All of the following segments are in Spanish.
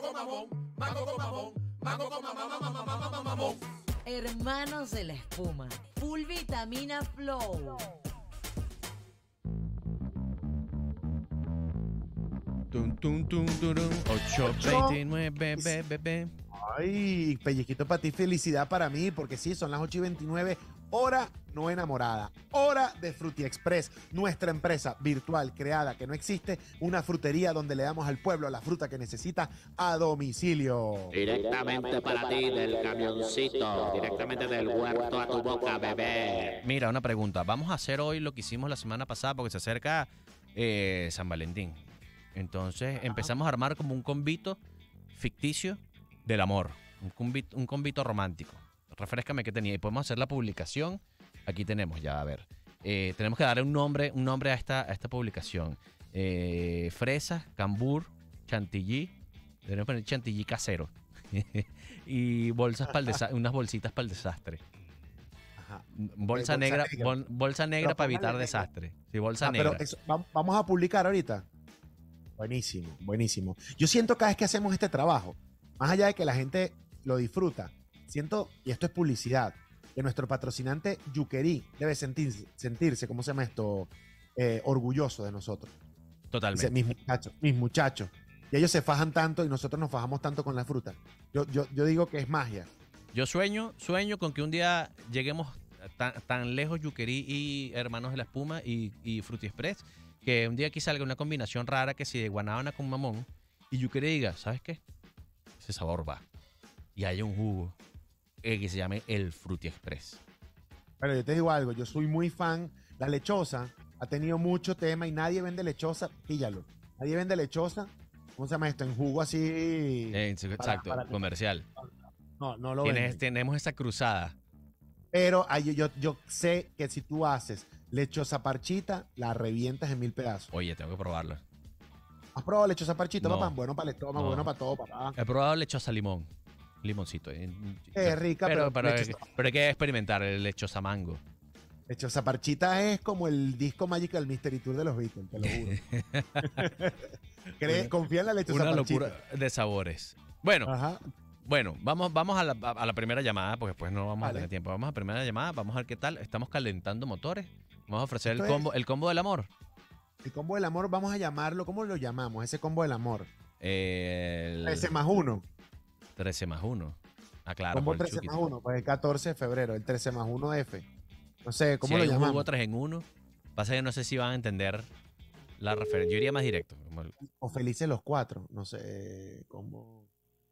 con mamón, mango con mamón, mango con mamón. Hermanos de la espuma, full vitamina flow. Tum, tum, tum, turum, 8:29, bebé. Ay, pellizquito para ti, felicidad para mí, porque sí, son las 8:29, hora no enamorada, hora de Fruti Express, nuestra empresa virtual creada, que no existe, una frutería donde le damos al pueblo la fruta que necesita a domicilio. Directamente para ti del camioncito, directamente del huerto a tu boca, bebé. Mira, una pregunta. Vamos a hacer hoy lo que hicimos la semana pasada porque se acerca San Valentín. Entonces empezamos a armar como un convito ficticio del amor. Un convito romántico. Refréscame qué tenía. Y podemos hacer la publicación. Aquí tenemos ya, a ver. Tenemos que darle un nombre a esta publicación. Fresas, cambur, chantilly. Debemos poner chantilly casero. Y bolsas para unas bolsitas para el desastre. Ajá. Bolsa negra, bolsa negra para evitar desastre. Sí, bolsa negra. Pero vamos a publicar ahorita. Buenísimo, buenísimo. Yo siento cada vez que hacemos este trabajo, más allá de que la gente lo disfruta, siento, y esto es publicidad, que nuestro patrocinante Yuquerí debe sentirse, ¿cómo se llama esto? Orgulloso de nosotros. Totalmente. Dice, mis muchachos. Y ellos se fajan tanto y nosotros nos fajamos tanto con la fruta. Yo digo que es magia. Yo sueño con que un día lleguemos tan lejos Yuquerí y Hermanos de la Espuma y Fruti Express, que un día aquí salga una combinación rara que si de guanábana con mamón y Yuquerí diga, ¿sabes qué? Ese sabor va. Y haya un jugo que se llame el Fruti Express. Pero yo te digo algo, yo soy muy fan. La lechosa ha tenido mucho tema y nadie vende lechosa, píllalo. Nadie vende lechosa, ¿cómo se llama esto? En jugo así. Exacto, comercial. No lo venden. Tenemos esa cruzada. Pero yo sé que si tú haces lechosa parchita, la revientas en 1000 pedazos. Oye, tengo que probarla. ¿Has probado lechosa parchita, No. papá? Bueno para el estómago, bueno para todo, papá. He probado lechosa limón. Limoncito. Es rica, pero lechosa, hay que experimentar el lechosa mango. lechosa parchita es como el disco Magical Mystery Tour de los Beatles, te lo juro. Confía en la lechosa Una parchita. locura de sabores. Bueno, Ajá. vamos a la primera llamada, porque después no vamos a Vale. tener tiempo. Vamos a la primera llamada, vamos a ver qué tal. Estamos calentando motores. Vamos a ofrecer Esto el combo del amor. El combo del amor, vamos a llamarlo, ¿cómo lo llamamos? Ese combo del amor. El 13 más 1. 13 más 1. Ah, claro. Combo por el 13 Chucky. más 1, pues el 14 de febrero, el 13 más 1 F. No sé, ¿cómo Si lo hay un llamamos? jugo 3 en 1, pasa que no sé si van a entender la referencia. Yo iría más directo. O felices los 4, no sé, como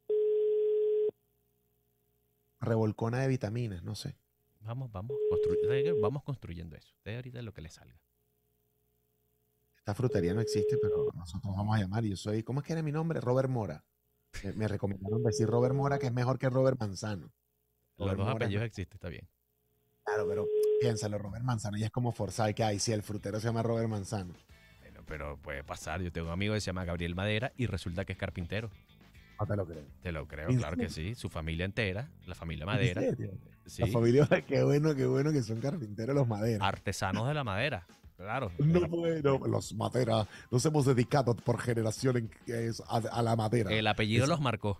revolcona de vitaminas, no sé. Vamos construyendo eso. Ustedes ahorita lo que les salga. Esta frutería no existe, pero nosotros vamos a llamar. Y yo soy, ¿cómo es que era mi nombre? Robert Mora. Me recomendaron decir Robert Mora, que es mejor que Robert Manzano. Los Robert dos Mora apellidos existen, está bien. Claro, pero piénsalo, Robert Manzano, y es como forzar que hay, si el frutero se llama Robert Manzano. Bueno, pero puede pasar. Yo tengo un amigo que se llama Gabriel Madera y resulta que es carpintero. No te lo creo. Te lo creo, ¿En claro que sí. Su familia entera, la familia ¿En Madera. serio? Sí. La familia, qué bueno que son carpinteros los Maderas. Artesanos de la madera. Claro. No, bueno, los Madera, nos hemos dedicado por generación a la madera. El apellido los marcó.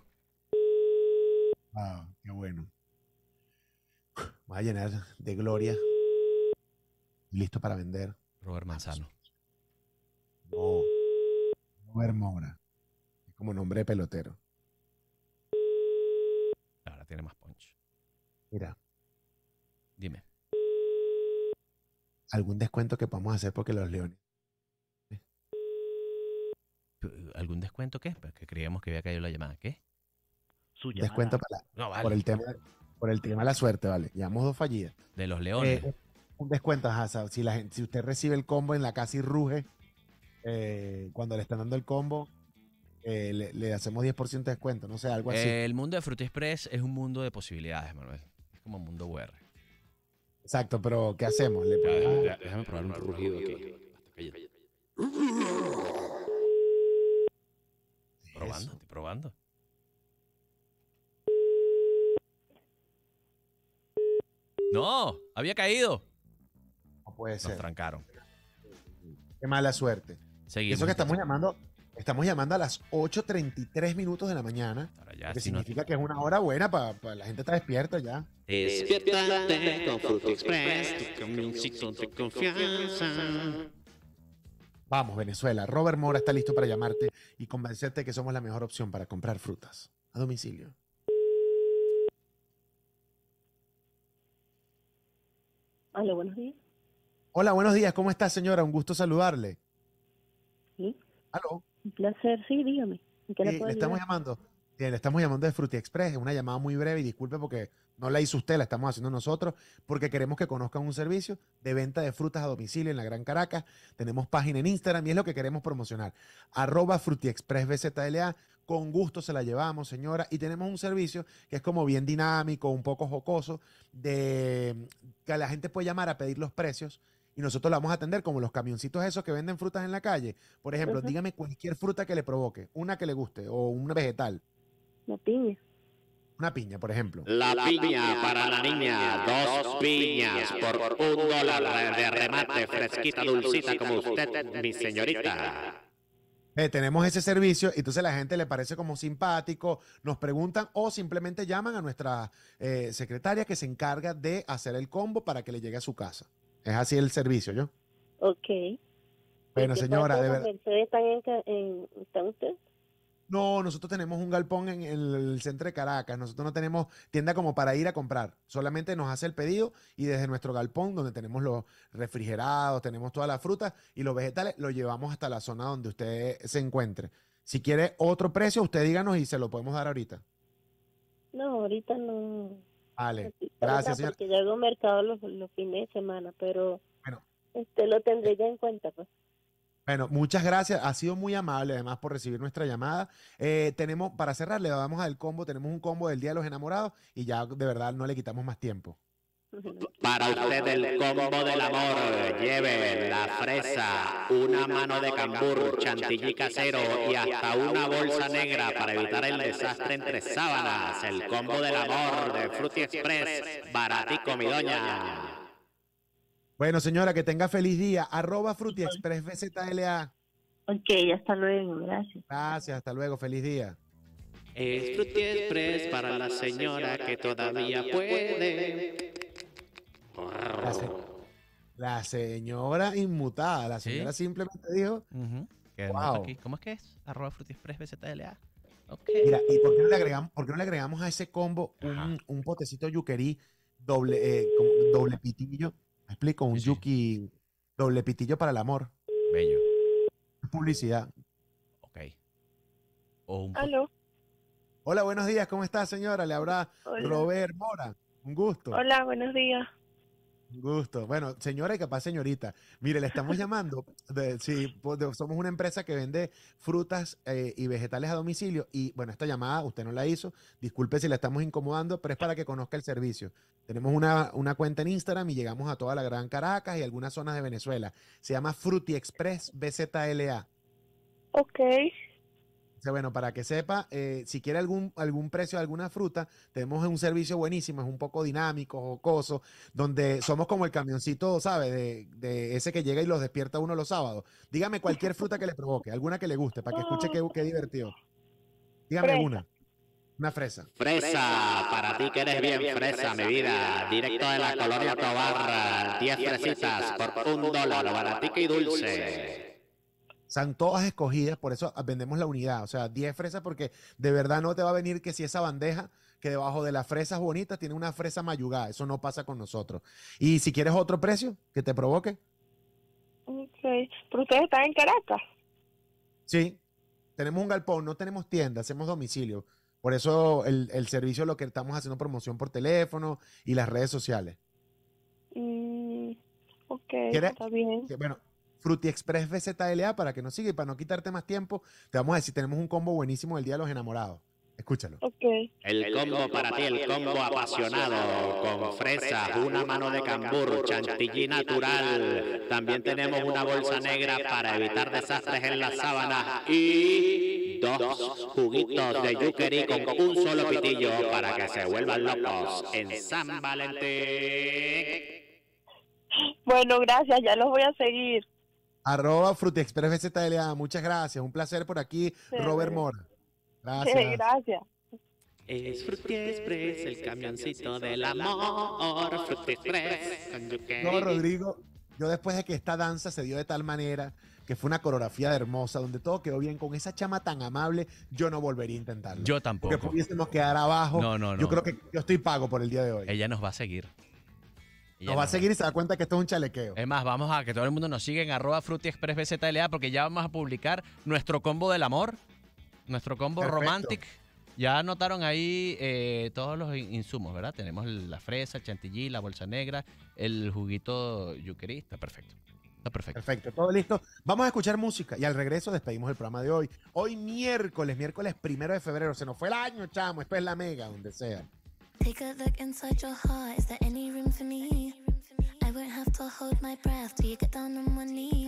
Ah, qué bueno. Va a llenar de gloria. Listo para vender. Robert Manzano. No. Robert Mora. Es como nombre de pelotero. Ahora tiene más punch. Mira, Dime. algún descuento que podamos hacer porque los leones. ¿Algún descuento qué? Porque creíamos que había caído la llamada. ¿Qué? Su llamada. Descuento para No, vale. por el tema de la suerte, vale. Llevamos 2 fallidas. De los leones. Un descuento, ajá, si usted recibe el combo en la casa y ruge, cuando le están dando el combo, le hacemos 10% de descuento, no sé, algo así. El mundo de Fruit Express es un mundo de posibilidades, Manuel. Es como un mundo VR. Exacto, pero ¿qué hacemos? Déjame probar un rugido aquí. Probando, estoy probando. No, había caído. No puede Nos ser. trancaron. Qué mala suerte. Seguimos. Eso que estamos llamando Estamos llamando a las 8:33 minutos de la mañana, Ahora ya, lo que si no- significa que es una hora buena para la gente está despierta ya. Despiértate con Fruity Express, tu camioncito de confianza. Vamos, Venezuela. Robert Mora está listo para llamarte y convencerte que somos la mejor opción para comprar frutas a domicilio. Hola, buenos días. Hola, buenos días. ¿Cómo está, señora? Un gusto saludarle. Sí, ¿Aló? un placer. Sí, dígame. ¿En qué le puedo Le estamos ayudar? llamando. Le estamos llamando de Fruity Express. Es una llamada muy breve y disculpe porque no la hizo usted, la estamos haciendo nosotros porque queremos que conozcan un servicio de venta de frutas a domicilio en la Gran Caracas. Tenemos página en Instagram y es lo que queremos promocionar. @Fruity Express BZLA. Con gusto se la llevamos, señora. Y tenemos un servicio que es como bien dinámico, un poco jocoso, de que la gente puede llamar a pedir los precios y nosotros la vamos a atender como los camioncitos esos que venden frutas en la calle. Por ejemplo, Ujú. dígame cualquier fruta que le provoque, una que le guste o un vegetal. La piña. Una piña, por ejemplo. La piña para la niña, 2 piñas por $1 de remate, fresquita, dulcita como usted, mi señorita. Tenemos ese servicio y entonces la gente le parece como simpático, nos preguntan o simplemente llaman a nuestra secretaria que se encarga de hacer el combo para que le llegue a su casa. Es así el servicio, ¿yo? Ok. Bueno, ¿En qué señora, parte de las verdad. Mercedes están ustedes? No, nosotros tenemos un galpón en el centro de Caracas. Nosotros no tenemos tienda como para ir a comprar. Solamente nos hace el pedido y desde nuestro galpón, donde tenemos los refrigerados, tenemos todas las frutas y los vegetales, lo llevamos hasta la zona donde usted se encuentre. Si quiere otro precio, usted díganos y se lo podemos dar ahorita. No, ahorita no. Vale. Ahorita Gracias, no, señora. porque yo hago mercado los fines de semana, pero Bueno. lo tendré ya en cuenta, pues. Bueno, muchas gracias. Ha sido muy amable además por recibir nuestra llamada. Tenemos, para cerrar, le damos al combo, tenemos un combo del Día de los Enamorados y ya de verdad no le quitamos más tiempo. Para usted el combo del amor, lleve la fresa, una mano de cambur, chantilly casero y hasta una bolsa negra para evitar el desastre entre sábanas. El combo del amor de Fruity Express, baratico mi doña. Bueno, señora, que tenga feliz día. @Fruity Express BZLA. Ok, hasta luego, gracias. Gracias, hasta luego, feliz día. Es Fruity Express para la señora que todavía puede. La, se- la señora inmutada, la Sí. señora simplemente dijo, Ujú. Que Wow. anoto aquí. ¿Cómo es que es? @Fruity Express BZLA. Ok. mira, ¿y por qué no le agregamos a ese combo Ajá. un potecito yuquerí como doble pitillo? Me explico, un Sí, sí. yuki doble pitillo para el amor. Bello. Publicidad. Ok. O un Aló. Hola, buenos días, ¿cómo está, señora? Le habla Hola. Robert Mora. Un gusto. Hola, buenos días. Un gusto. Bueno, señora y capaz señorita, mire, le estamos llamando, somos una empresa que vende frutas y vegetales a domicilio y bueno, esta llamada usted no la hizo, disculpe si la estamos incomodando, pero es para que conozca el servicio. Tenemos una cuenta en Instagram y llegamos a toda la Gran Caracas y algunas zonas de Venezuela. Se llama Fruity Express BZLA. Ok. O sea, bueno, para que sepa, si quiere algún precio de alguna fruta, tenemos un servicio buenísimo, es un poco dinámico, jocoso, donde somos como el camioncito, ¿sabe? De ese que llega y los despierta uno los sábados. Dígame cualquier fruta que le provoque, alguna que le guste, para que escuche qué divertido. Dígame Fresa. una fresa. Fresa, para ti que eres bien fresa, mi vida. Directo de la colonia Tobar, 10 fresitas por $1, baratica y dulce. Son todas escogidas, por eso vendemos la unidad, o sea, 10 fresas porque de verdad no te va a venir que si esa bandeja que debajo de las fresas bonitas tiene una fresa mayugada, eso no pasa con nosotros. Y si quieres otro precio que te provoque, Ok. ¿Pero ustedes están en Caracas? sí, tenemos un galpón, no tenemos tienda, hacemos domicilio. Por eso el servicio lo que estamos haciendo promoción por teléfono y las redes sociales. Ok, ¿Quieres? está bien. Bueno, Fruity Express BZLA para que nos siga y para no quitarte más tiempo, te vamos a decir, tenemos un combo buenísimo del Día de los Enamorados. Escúchalo. Ok. El combo para ti, el combo apasionado, con fresas, una mano de cambur, chantilly natural. También tenemos una bolsa negra para evitar desastres en las sábanas y 2 juguitos de yuquerí con un solo pitillo para que se vuelvan locos en San Valentín. Bueno, gracias, ya los voy a seguir. Arroba FrutiExpress BZLA. Muchas gracias. Un placer por aquí, Sí. Robert Mora. Gracias. Gracias. Es Fruity Express, el camioncito del amor. Fruity Express, con Yuke. No, Rodrigo, yo después de que esta danza se dio de tal manera que fue una coreografía hermosa, donde todo quedó bien, con esa chama tan amable, yo no volvería a intentarlo. Yo Porque tampoco. pudiésemos quedar abajo. No, no, Yo no. creo que yo estoy pago por el día de hoy. Ella nos va a seguir. Ella Nos va a seguir y se da cuenta que esto es un chalequeo. Es más, vamos a que todo el mundo nos siga en @FrutiExpressBZLA porque ya vamos a publicar nuestro combo del amor, nuestro combo Perfecto. romantic. Ya anotaron ahí todos los insumos, ¿verdad? Tenemos la fresa, el chantilly, la bolsa negra, el juguito yuquerí. Está perfecto. Está perfecto. Perfecto, todo listo. Vamos a escuchar música y al regreso despedimos el programa de hoy. Hoy miércoles 1 de febrero. Se nos fue el año, chamo. Esto es la mega, donde sea. Take a look inside your heart. Is there any room for me? I won't have to hold my breath till you get down on one knee.